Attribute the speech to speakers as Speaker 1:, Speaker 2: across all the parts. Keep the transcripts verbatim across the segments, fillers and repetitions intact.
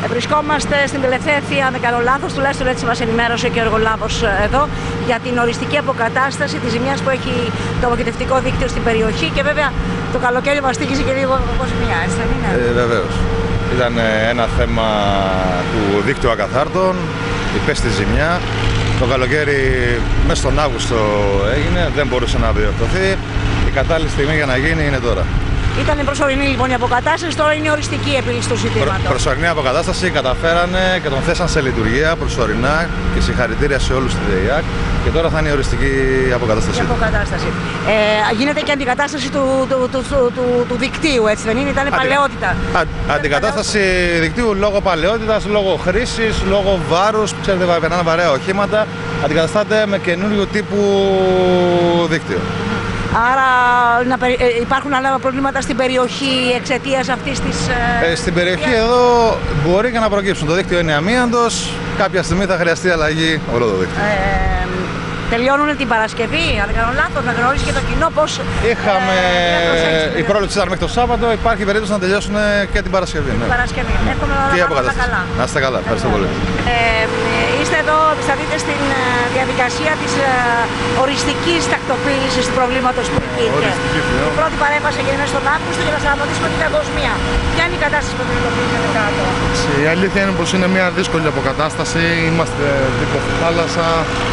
Speaker 1: βρισκόμαστε στην τελευταία θεία, αν δεν κάνω λάθος, τουλάχιστον έτσι μας ενημέρωσε και ο εργολάβος εδώ, για την οριστική αποκατάσταση της ζημιάς που έχει το αποχετευτικό δίκτυο στην περιοχή και βέβαια το καλοκαίρι μας τύχησε και λίγο από ζημιά, έτσι δεν είναι?
Speaker 2: Ε, βεβαίως. Ήταν ένα θέμα του δίκτυου ακαθάρτων, υπέστη ζημιά. Το καλοκαίρι μέσα στον Αύγουστο έγινε, δεν μπορούσε να διορθωθεί. Η κατάλληλη στιγμή για να γίνει είναι τώρα.
Speaker 1: Ήταν προσωρινή λοιπόν η αποκατάσταση, τώρα είναι οριστική η επίλυση του ζητήματος.
Speaker 2: Προ, προσωρινή αποκατάσταση, καταφέρανε και τον θέσαν σε λειτουργία προσωρινά και συγχαρητήρια σε όλους στη ΔΕΙΑΚ και τώρα θα είναι η οριστική αποκατάσταση.
Speaker 1: Η αποκατάσταση. Ε, γίνεται και αντικατάσταση του, του, του, του, του, του δικτύου, έτσι δεν είναι? Ήταν Αντι... παλαιότητα.
Speaker 2: Α, αντικατάσταση παλαιότητα. δικτύου λόγω παλαιότητας, λόγω χρήσης, λόγω βάρους. Ξέρετε, περνάνε βαρέα οχήματα. Αντικαταστάται με καινούριο τύπου δίκτυο.
Speaker 1: Άρα να περι... υπάρχουν άλλα προβλήματα στην περιοχή εξαιτίας αυτής της...
Speaker 2: Ε, στην περιοχή εδώ μπορεί και να προκύψουν. Το δίκτυο είναι αμίαντος, κάποια στιγμή θα χρειαστεί αλλαγή όλο το δίκτυο. Ε,
Speaker 1: τελειώνουν την Παρασκευή, αν δεν κάνω λάθος, να γνωρίσει και το κοινό πώς...
Speaker 2: Είχαμε... Ε, η πρόληψη ήταν μέχρι το Σάββατο, υπάρχει περίπτωση να τελειώσουν και την Παρασκευή.
Speaker 1: Ναι. Παρασκευή. Εύχομαι να είστε καλά.
Speaker 2: Να είστε καλά, ευχαριστώ πολύ.
Speaker 1: Ε, είστε εδώ, επισταθείτε στην διαδικασία της ε, οριστικής τακτοποίησης του προβλήματος που υπήρχε. Η πρώτη παρέμβαση έγινε μέσα στον Αύγουστο για να σταματήσουμε την αγωσμία. Ποια είναι η κατάσταση που αντιμετωπίζετε κάτω?
Speaker 3: Η αλήθεια είναι πως είναι μια δύσκολη αποκατάσταση. Είμαστε δίπλα στη θάλασσα.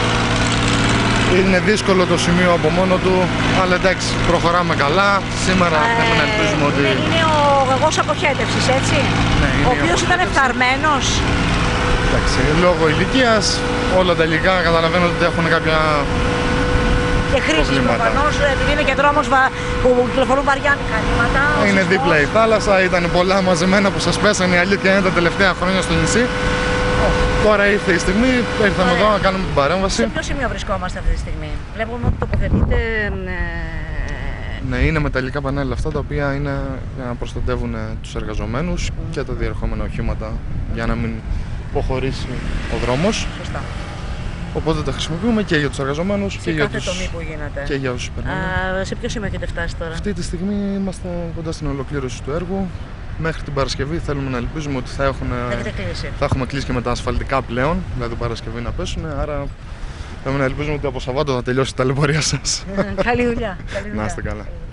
Speaker 3: Είναι δύσκολο το σημείο από μόνο του, αλλά εντάξει, προχωράμε καλά. Σήμερα ε, θέλουμε να ελπίζουμε ότι...
Speaker 1: Είναι ο γεγός αποχέτευσης, έτσι,
Speaker 3: ναι,
Speaker 1: ο οποίος ήταν φθαρμένος.
Speaker 3: Εντάξει, λόγω ηλικίας, όλα τα υλικά καταλαβαίνω ότι έχουν κάποια
Speaker 1: και χρήσεις προφανώς, επειδή είναι και δρόμος που κυκλοφορούν βαριά μηχανήματα.
Speaker 3: Είναι δίπλα η θάλασσα, ήταν πολλά μαζεμένα που σας πέσανε, η αλήθεια είναι τα τελευταία χρόνια στο νησί. Τώρα ήρθε η στιγμή, ήρθαμε εδώ να κάνουμε την παρέμβαση.
Speaker 1: Σε ποιο σημείο βρισκόμαστε αυτή τη στιγμή? Βλέπουμε ότι τοποθετείται...
Speaker 3: Ναι, είναι μεταλλικά πανέλα αυτά τα οποία είναι για να προστατεύουν τους εργαζομένους mm. και τα διερχόμενα οχήματα για να μην υποχωρήσει ο δρόμος.
Speaker 1: Σωστά.
Speaker 3: Οπότε τα χρησιμοποιούμε και για τους εργαζομένους
Speaker 1: σε
Speaker 3: και
Speaker 1: κάθε
Speaker 3: για, τους...
Speaker 1: τομή που γίνεται.
Speaker 3: και για όσους περνάνε.
Speaker 1: Α, σε ποιο σημείο έχετε φτάσει τώρα?
Speaker 3: Αυτή τη στιγμή είμαστε κοντά στην ολοκλήρωση του έργου. Μέχρι την Παρασκευή θέλουμε να ελπίζουμε ότι θα, έχουν, θα έχουμε κλείσει και με τα ασφαλτικά πλέον, δηλαδή την Παρασκευή να πέσουν, άρα θέλουμε να ελπίζουμε ότι από Σαββάτο θα τελειώσει η ταλαιπωρία σας.
Speaker 1: Καλή δουλειά.
Speaker 3: Να είστε καλά.